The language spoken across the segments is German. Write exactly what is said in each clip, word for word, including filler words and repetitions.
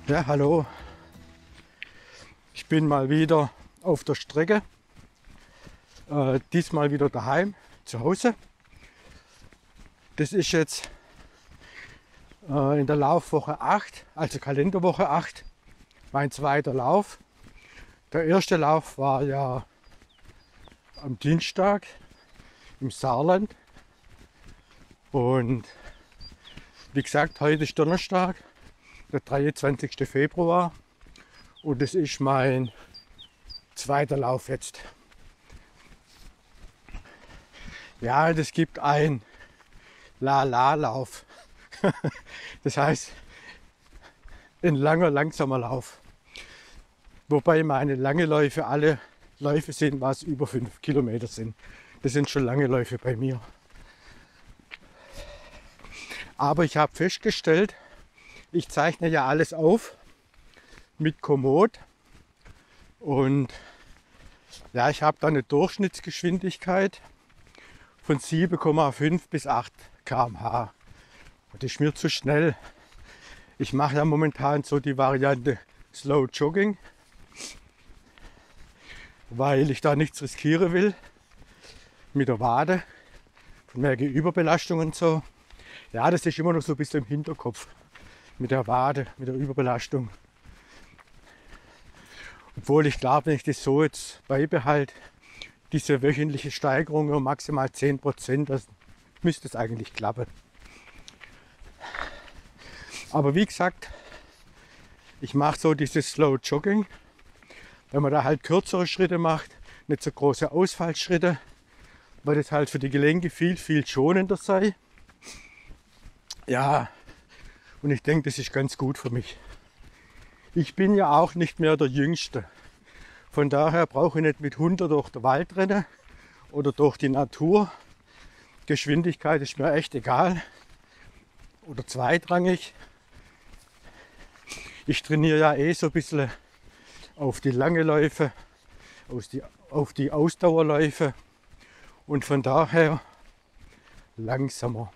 Ja, hallo. Ich bin mal wieder auf der Strecke. Äh, diesmal wieder daheim, zu Hause. Das ist jetzt äh, in der Laufwoche acht, also Kalenderwoche acht, mein zweiter Lauf. Der erste Lauf war ja am Dienstag im Saarland. Und wie gesagt, heute ist Donnerstag, der dreiundzwanzigste Februar. Und das ist mein zweiter Lauf jetzt. Ja, das gibt ein La-La-Lauf. Das heißt, ein langer, langsamer Lauf. Wobei meine lange Läufe alle Läufe sind, was über fünf Kilometer sind. Das sind schon lange Läufe bei mir. Aber ich habe festgestellt, ich zeichne ja alles auf mit Komoot. Und ja, ich habe da eine Durchschnittsgeschwindigkeit von sieben Komma fünf bis acht Kilometer pro Stunde. Und das ist mir zu schnell. Ich mache ja momentan so die Variante Slow Jogging, weil ich da nichts riskieren will mit der Wade, von wegen Überbelastung und so. Ja, das ist immer noch so ein bisschen im Hinterkopf mit der Wade, mit der Überbelastung. Obwohl ich glaube, wenn ich das so jetzt beibehalte, diese wöchentliche Steigerung um maximal zehn Prozent, das müsste es eigentlich klappen. Aber wie gesagt, ich mache so dieses Slow Jogging, wenn man da halt kürzere Schritte macht, nicht so große Ausfallschritte, weil das halt für die Gelenke viel, viel schonender sei. Ja, und ich denke, das ist ganz gut für mich. Ich bin ja auch nicht mehr der Jüngste. Von daher brauche ich nicht mit hundert durch den Wald rennen oder durch die Natur. Geschwindigkeit ist mir echt egal oder zweitrangig. Ich trainiere ja eh so ein bisschen auf die lange Läufe, auf die Ausdauerläufe und von daher langsamer.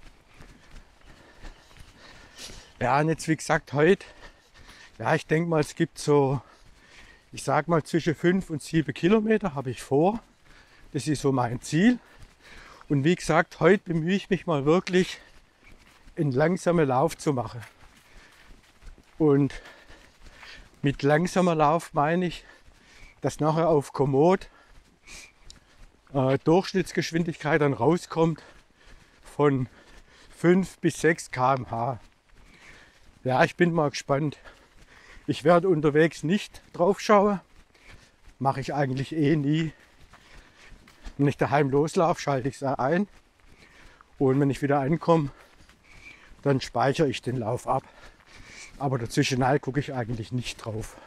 Ja, und jetzt wie gesagt heute, ja, ich denke mal, es gibt so, ich sag mal zwischen fünf und sieben Kilometer habe ich vor. Das ist so mein Ziel. Und wie gesagt, heute bemühe ich mich mal wirklich, einen langsamen Lauf zu machen. Und mit langsamer Lauf meine ich, dass nachher auf Komoot äh, Durchschnittsgeschwindigkeit dann rauskommt von fünf bis sechs Kilometer pro Stunde. Ja, ich bin mal gespannt. Ich werde unterwegs nicht drauf schauen. Mache ich eigentlich eh nie. Wenn ich daheim loslaufe, schalte ich es ein. Und wenn ich wieder ankomme, dann speichere ich den Lauf ab. Aber dazwischen gucke ich eigentlich nicht drauf.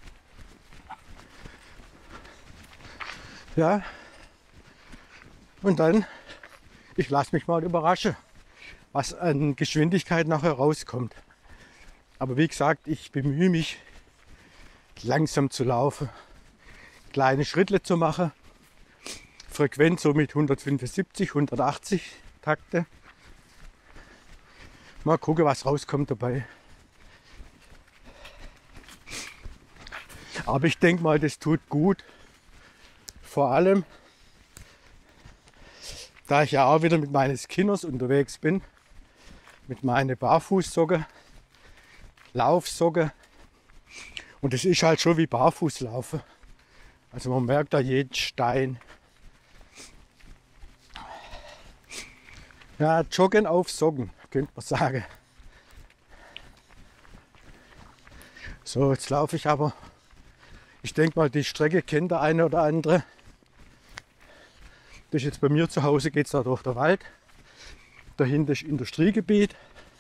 Ja. Und dann, ich lasse mich mal überraschen, was an Geschwindigkeit nachher rauskommt. Aber wie gesagt, ich bemühe mich, langsam zu laufen, kleine Schritte zu machen, Frequenz so mit hundertfünfundsiebzig, hundertachtzig Takte. Mal gucken, was rauskommt dabei. Aber ich denke mal, das tut gut. Vor allem, da ich ja auch wieder mit meinen Skinners unterwegs bin, mit meinen Barfußsocken, Laufsocken. Und es ist halt schon wie Barfußlaufen. Also man merkt da jeden Stein. Ja, Joggen auf Socken, könnte man sagen. So, jetzt laufe ich aber. Ich denke mal, die Strecke kennt der eine oder andere. Das ist jetzt bei mir zu Hause, geht es da durch den Wald. Dahinter ist Industriegebiet.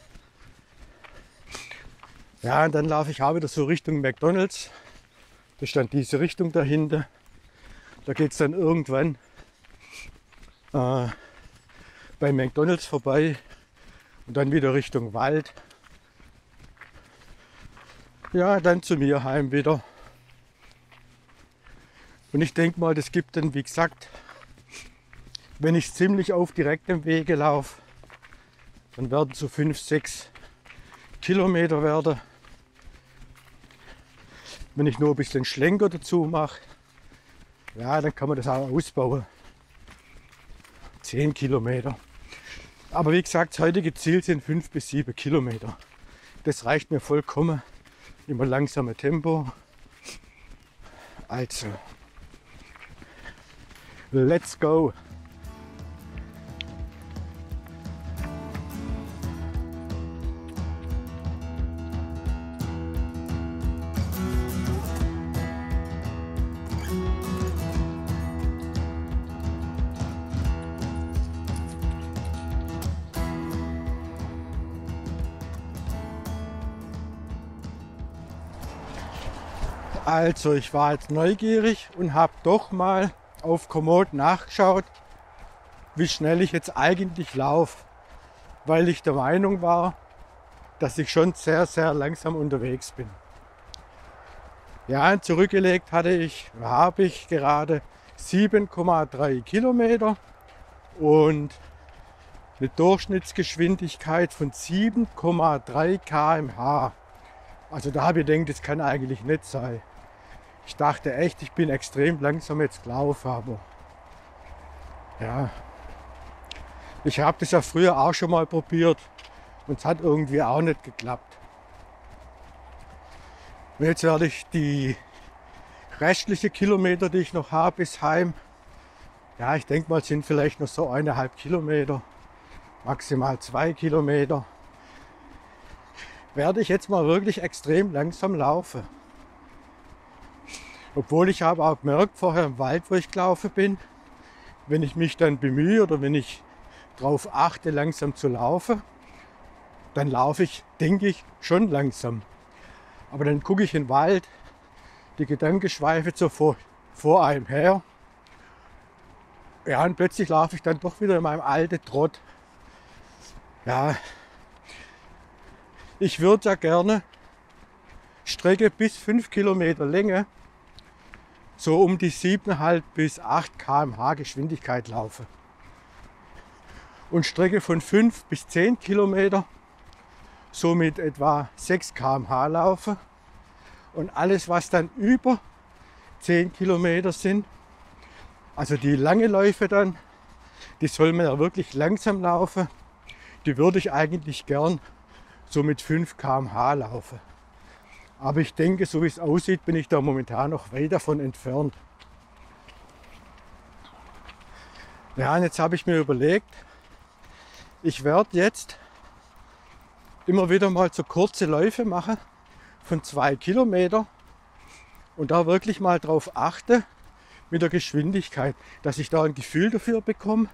Ja, und dann laufe ich auch wieder so Richtung McDonald's. Das ist dann diese Richtung dahinter. Da geht es dann irgendwann äh, bei McDonald's vorbei und dann wieder Richtung Wald. Ja, dann zu mir heim wieder. Und ich denke mal, das gibt dann, wie gesagt, wenn ich ziemlich auf direktem Wege laufe, dann werden so fünf, sechs Kilometer werden. Wenn ich nur ein bisschen Schlenker dazu mache, ja, dann kann man das auch ausbauen. zehn Kilometer. Aber wie gesagt, das heutige Ziel sind fünf bis sieben Kilometer. Das reicht mir vollkommen. Immer langsames Tempo. Also, let's go! Also ich war jetzt neugierig und habe doch mal auf Komoot nachgeschaut, wie schnell ich jetzt eigentlich laufe, weil ich der Meinung war, dass ich schon sehr, sehr langsam unterwegs bin. Ja, zurückgelegt hatte ich, habe ich gerade sieben Komma drei Kilometer und eine Durchschnittsgeschwindigkeit von sieben Komma drei Kilometer pro Stunde. Also da habe ich gedacht, das kann eigentlich nicht sein. Ich dachte echt, ich bin extrem langsam jetzt gelaufen, aber ja, ich habe das ja früher auch schon mal probiert und es hat irgendwie auch nicht geklappt. Und jetzt werde ich die restlichen Kilometer, die ich noch habe bis heim, ja, ich denke mal, sind vielleicht noch so eineinhalb Kilometer, maximal zwei Kilometer, werde ich jetzt mal wirklich extrem langsam laufen. Obwohl ich habe auch gemerkt, vorher im Wald, wo ich gelaufen bin, wenn ich mich dann bemühe oder wenn ich darauf achte, langsam zu laufen, dann laufe ich, denke ich, schon langsam. Aber dann gucke ich in den Wald, die Gedanken schweifen so vor, vor einem her. Ja, und plötzlich laufe ich dann doch wieder in meinem alten Trott. Ja, ich würde ja gerne Strecke bis fünf Kilometer Länge so um die sieben Komma fünf bis acht Kilometer pro Stunde Geschwindigkeit laufen. Und Strecke von fünf bis zehn Kilometer so mit etwa sechs Kilometer pro Stunde laufen. Und alles, was dann über zehn Kilometer sind, also die lange Läufe dann, die soll man ja wirklich langsam laufen, die würde ich eigentlich gern so mit fünf Kilometer pro Stunde laufen. Aber ich denke, so wie es aussieht, bin ich da momentan noch weit davon entfernt. Ja, und jetzt habe ich mir überlegt, ich werde jetzt immer wieder mal so kurze Läufe machen von zwei Kilometer und da wirklich mal drauf achte mit der Geschwindigkeit, dass ich da ein Gefühl dafür bekomme.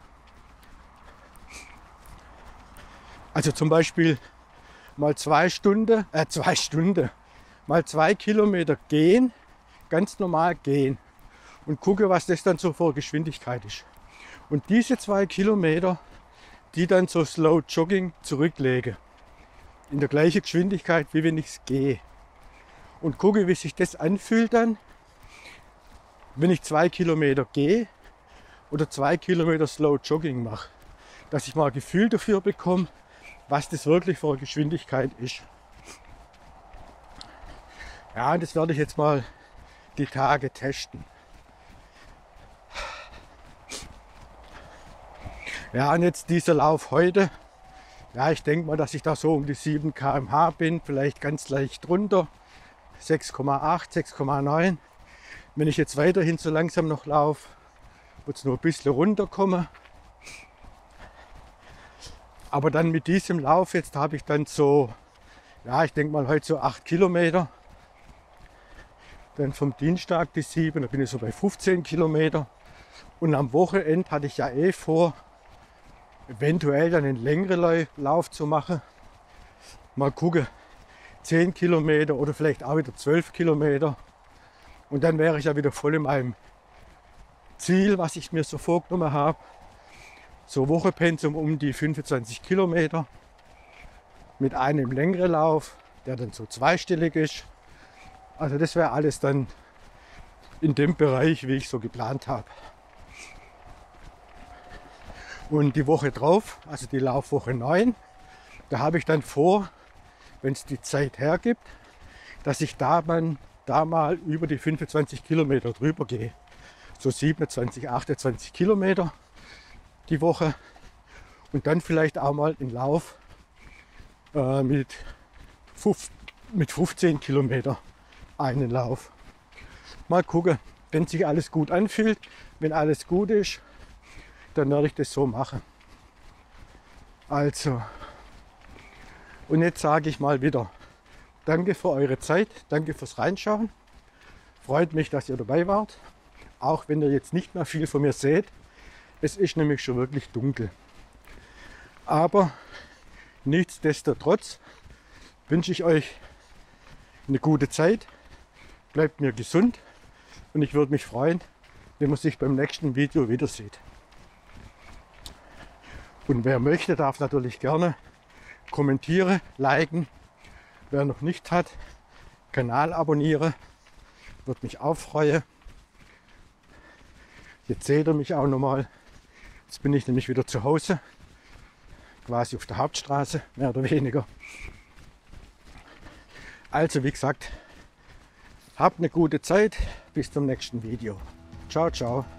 Also zum Beispiel mal zwei Stunden, äh zwei Stunden, mal zwei Kilometer gehen, ganz normal gehen und gucke, was das dann so für Geschwindigkeit ist. Und diese zwei Kilometer, die dann so Slow Jogging zurücklege, in der gleichen Geschwindigkeit, wie wenn ich gehe. Und gucke, wie sich das anfühlt dann, wenn ich zwei Kilometer gehe oder zwei Kilometer Slow Jogging mache. Dass ich mal ein Gefühl dafür bekomme, was das wirklich für eine Geschwindigkeit ist. Ja, und das werde ich jetzt mal die Tage testen. Ja, und jetzt dieser Lauf heute. Ja, ich denke mal, dass ich da so um die sieben Kilometer pro Stunde bin, vielleicht ganz leicht drunter. sechs Komma acht, sechs Komma neun. Wenn ich jetzt weiterhin so langsam noch laufe, wird es nur ein bisschen runterkommen. Aber dann mit diesem Lauf jetzt habe ich dann so, ja, ich denke mal heute so acht Kilometer. Dann vom Dienstag die sieben, da bin ich so bei fünfzehn Kilometer. Und am Wochenende hatte ich ja eh vor, eventuell dann einen längeren Lauf zu machen. Mal gucken, zehn Kilometer oder vielleicht auch wieder zwölf Kilometer. Und dann wäre ich ja wieder voll in meinem Ziel, was ich mir so vorgenommen habe. So Wochenpensum um die fünfundzwanzig Kilometer mit einem längeren Lauf, der dann so zweistellig ist. Also das wäre alles dann in dem Bereich, wie ich so geplant habe. Und die Woche drauf, also die Laufwoche neun, da habe ich dann vor, wenn es die Zeit hergibt, dass ich da dann da mal über die fünfundzwanzig Kilometer drüber gehe. So siebenundzwanzig, achtundzwanzig Kilometer die Woche. Und dann vielleicht auch mal einen Lauf äh, mit, mit fünfzehn Kilometer einen Lauf. Mal gucken, wenn sich alles gut anfühlt, wenn alles gut ist, dann werde ich das so machen. Also, und jetzt sage ich mal wieder, danke für eure Zeit, danke fürs Reinschauen. Freut mich, dass ihr dabei wart, auch wenn ihr jetzt nicht mehr viel von mir seht. Es ist nämlich schon wirklich dunkel. Aber nichtsdestotrotz wünsche ich euch eine gute Zeit, bleibt mir gesund und ich würde mich freuen, wenn man sich beim nächsten Video wieder sieht. Und wer möchte, darf natürlich gerne kommentieren, liken. Wer noch nicht hat, Kanal abonnieren, würde mich auch freuen. Jetzt seht ihr mich auch nochmal. Jetzt bin ich nämlich wieder zu Hause, quasi auf der Hauptstraße, mehr oder weniger. Also wie gesagt, habt eine gute Zeit, bis zum nächsten Video. Ciao, ciao.